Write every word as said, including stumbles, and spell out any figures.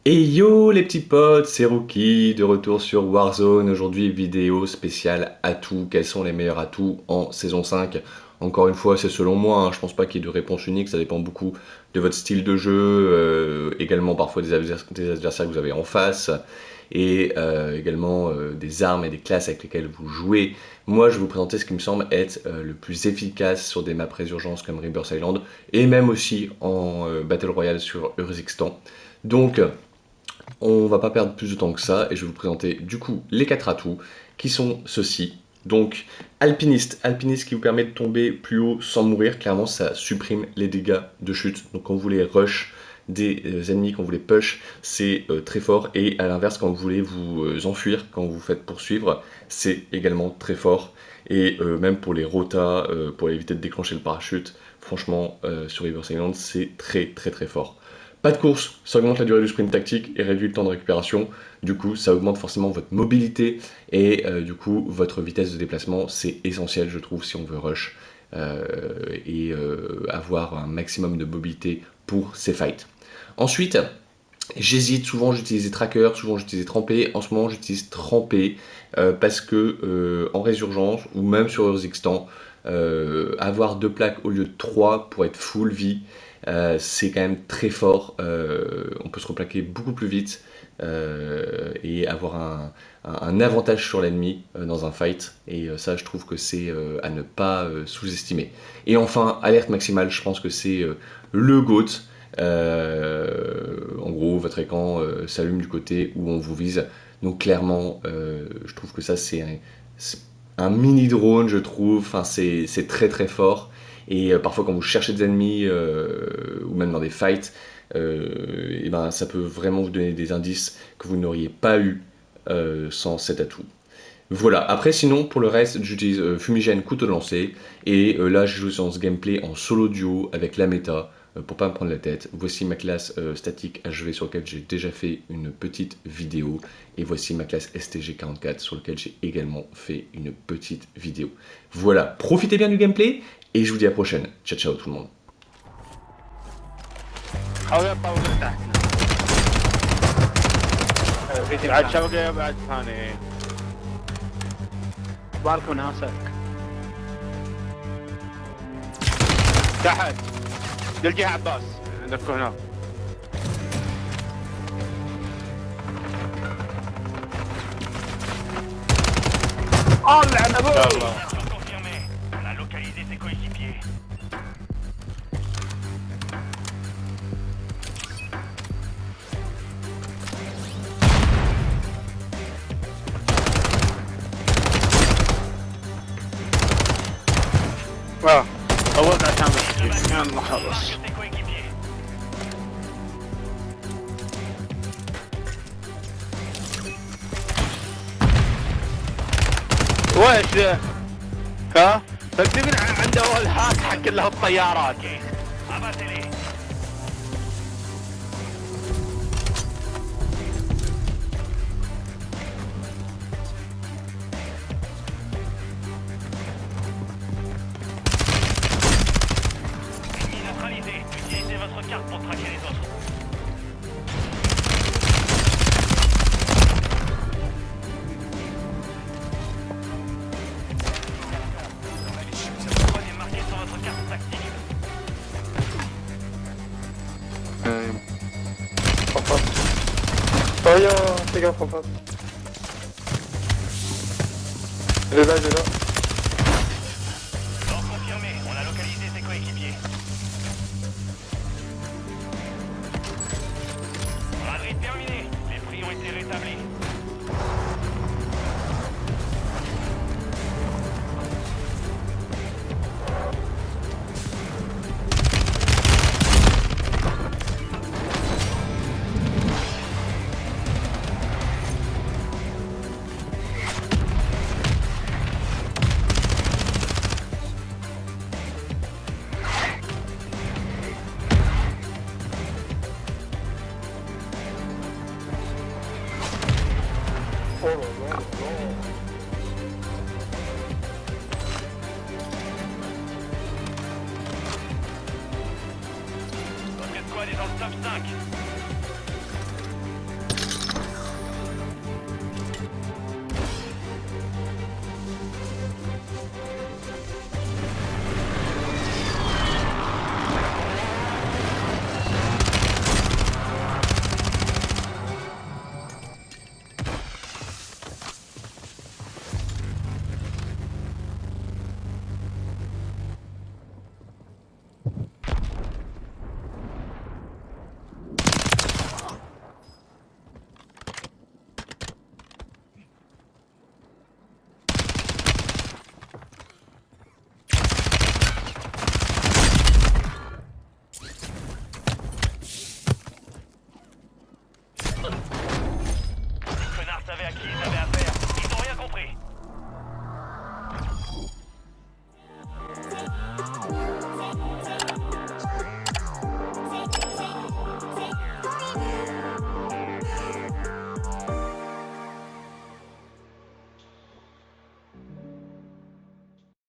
Et yo les petits potes, c'est Rookie, de retour sur Warzone. Aujourd'hui, vidéo spéciale atouts. Quels sont les meilleurs atouts en saison cinq? Encore une fois, c'est selon moi, hein, je pense pas qu'il y ait de réponse unique, ça dépend beaucoup de votre style de jeu, euh, également parfois des, advers- des adversaires que vous avez en face, et euh, également euh, des armes et des classes avec lesquelles vous jouez. Moi, je vais vous présenter ce qui me semble être euh, le plus efficace sur des maps résurgence comme Rebirth Island, et même aussi en euh, Battle Royale sur Urzikstan. Donc, on va pas perdre plus de temps que ça et je vais vous présenter du coup les quatre atouts qui sont ceux-ci. Donc alpiniste, alpiniste qui vous permet de tomber plus haut sans mourir, clairement ça supprime les dégâts de chute. Donc quand vous voulez rush des euh, ennemis, quand vous voulez push, c'est euh, très fort et à l'inverse quand vous voulez vous euh, enfuir, quand vous vous faites poursuivre, c'est également très fort. Et euh, même pour les rotas, euh, pour éviter de déclencher le parachute, franchement euh, sur River Island c'est très très très fort. Pas de course, ça augmente la durée du sprint tactique et réduit le temps de récupération. Du coup, ça augmente forcément votre mobilité et euh, du coup, votre vitesse de déplacement. C'est essentiel, je trouve, si on veut rush euh, et euh, avoir un maximum de mobilité pour ces fights. Ensuite, j'hésite, souvent j'utilise tracker, souvent j'utilise trempé. En ce moment, j'utilise trempé euh, parce que euh, en résurgence ou même sur Urzikstan, euh, avoir deux plaques au lieu de trois pour être full vie, euh, c'est quand même très fort. Euh, on peut se replaquer beaucoup plus vite euh, et avoir un, un- un avantage sur l'ennemi euh, dans un fight. Et euh, ça, je trouve que c'est euh, à ne pas euh, sous-estimer. Et enfin, alerte maximale, je pense que c'est euh, le GOAT. Euh, en gros, votre écran euh, s'allume du côté où on vous vise. Donc clairement, euh, je trouve que ça c'est un, c'est un mini drone, je trouve. Enfin, c'est c'est très très fort. Et euh, parfois, quand vous cherchez des ennemis euh, ou même dans des fights, euh, et ben, ça peut vraiment vous donner des indices que vous n'auriez pas eu euh, sans cet atout. Voilà, après sinon pour le reste j'utilise euh, fumigène couteau de lancer et euh, là je joue dans ce gameplay en solo duo avec la méta euh, pour pas me prendre la tête. Voici ma classe euh, statique H V sur laquelle j'ai déjà fait une petite vidéo et voici ma classe S T G quarante-quatre sur laquelle j'ai également fait une petite vidéo. Voilà, profitez bien du gameplay et je vous dis à la prochaine. Ciao ciao tout le monde. حاول يطلع تحت بعد شوقة بعد ثاني بالكم ناسك تحت للجهة عباس عندك هناك الله عن ابوي اه طولت عشان بس يلا خلص ويش ذا؟ ها؟ تقريبا عنده الهاك حق له الطيارات Utilisez votre carte pour traquer les autres. Prenez marqué sur votre carte tactique. Papa. Oh yo, fais gaffe, papa. Il est là, il est là. Mort confirmé, on a localisé ses coéquipiers. Braderie terminée, les prix ont été rétablis. Oh là là là. Votre escouade est dans le top cinq.